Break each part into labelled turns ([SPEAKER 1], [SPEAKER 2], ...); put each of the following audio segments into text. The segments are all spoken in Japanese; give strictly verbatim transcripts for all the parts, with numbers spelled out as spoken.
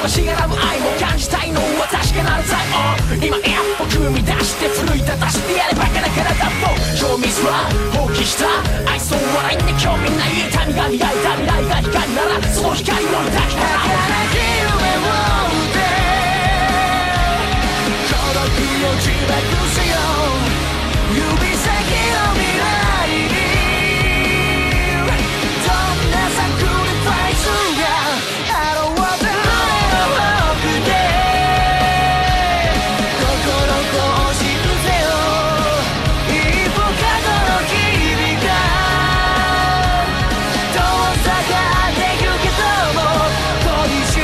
[SPEAKER 1] ましがらむ愛も感じたいのは確かなる罪今一歩踏み出して奮い立たしてやればかだからだと今日ミスは放棄した愛想笑いに興味ない痛みが磨いた未来が光ならその光を抱きながら夢を追って孤独を自爆せよ指先の未来にどんなサクリファイスが現れる僕で心こうし伏せよ一歩過去の君が遠ざかってゆけども恋し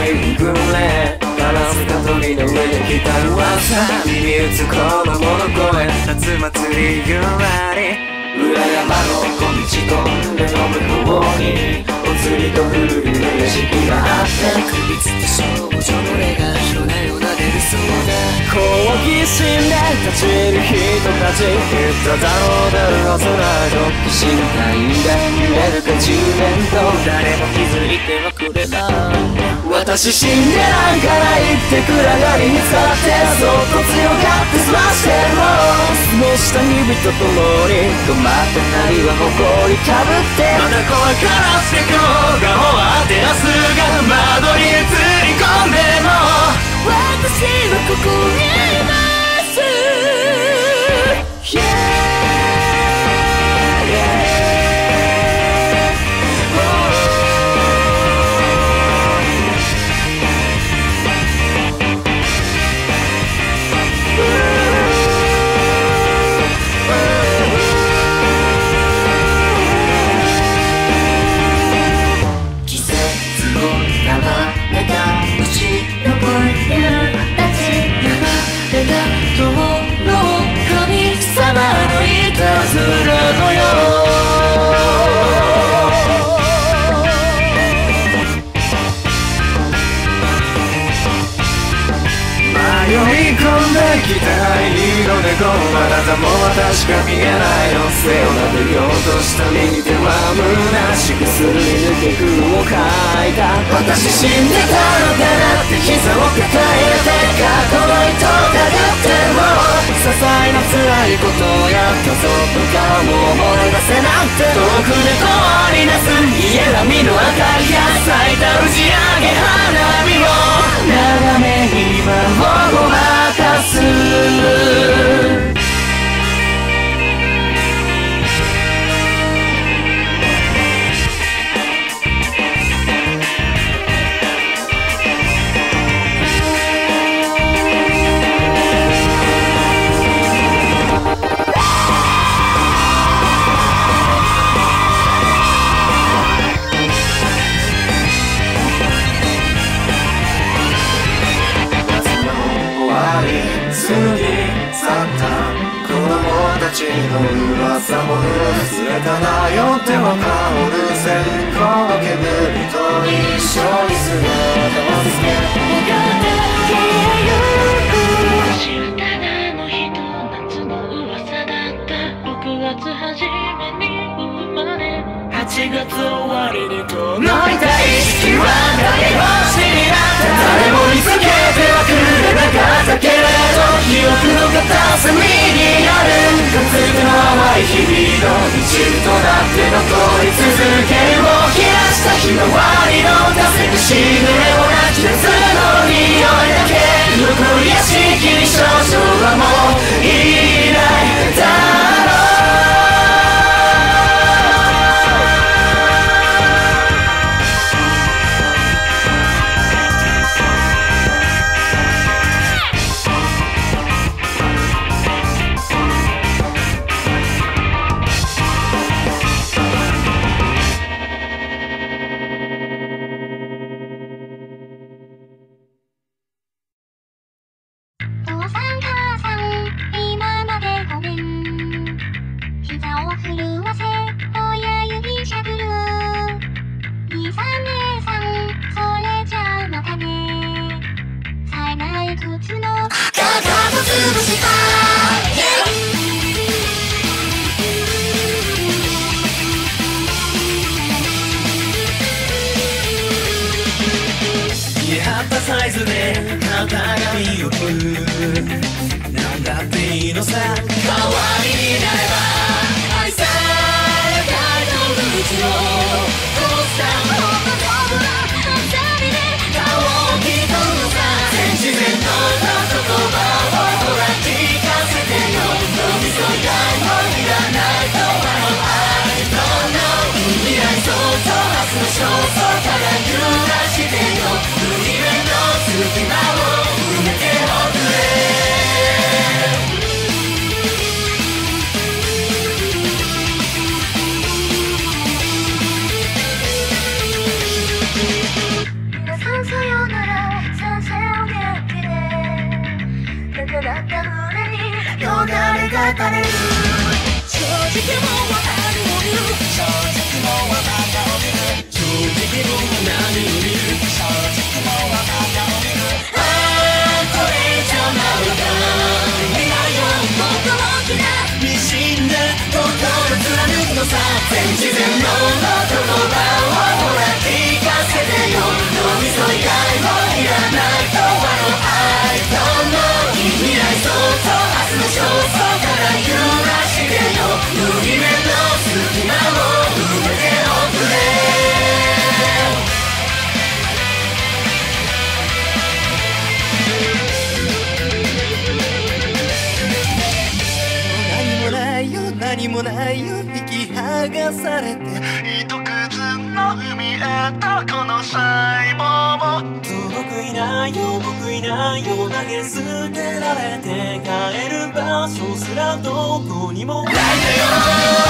[SPEAKER 2] い訓練ガラスが鳥の上で来た噂耳打つ子供の声夏祭りゆらり裏山の小道と濡れの向こうにお釣りと古い屋敷があって首つって少女の霊が夜な夜な出るそうだ好奇心で立ち入る人たち言っただろうだるはずないと心配で揺れるかじめんと誰も気づいてはくれない私死んでないから言って暗がりに使ってそっと強がって済ましても過ごした日々と共に止まってないは誇りかぶってまだ怖からして今日が終わって明日が窓に映り込んでも私はここにいます、yeah, yeah.期待色でこの体も私が見えないの背をなでようとした右手は虚しくすり抜け空を描いた私死んでたのかなって膝を抱えて過去の糸をたぐっても些細な辛いことや家族かも思い出せなんて遠くで通りなす家並みの明かりや咲いた打ち上げ花火を眺め今をごまかす過ぎ去った子供たちの噂も忘れたなよっては香る線香の煙と一緒に姿をつけ向かって消えゆくただの人夏の噂だったろくがつ初めに生まれはちがつ終わりにこの痛い意識は誰も知りなった誰も見つけてはくれなかったけれど記憶の片隅にあるかつての淡い日々の一部となって残り続けるを切らした日の終わりの出せるしぬれをなき夏の匂いだけ残り屋敷に少々はもういないだろうサイズで肩が見送るなんだっていいのさ代わりになれば愛された動物をこうしたものとぶなあさりで顔を切るのさ全自然の言葉をほら聞かせてよ脳みそ以外もいらないとはの I don't know 未来想像明日の焦燥ただ揺らしてよ隙間を埋めておくれ
[SPEAKER 1] よだれが垂れる正直もわかるを見る正直もわかったを見る正直も何を見る正直もわかったを見るああこれ以上なのか未来をもっと大きなミシンで心貫くのさ全自然の言葉をほら聞かせてよ脳みそ以外もいらないとはの愛との未来そっと明日の焦燥から揺らしてよ夢の隙間を埋めておくれ何もないよ引き剥がされて糸くずの海へとこの細胞も届くいないよ僕いないよ投げ捨てられて帰る場所すらどこにもないんだよ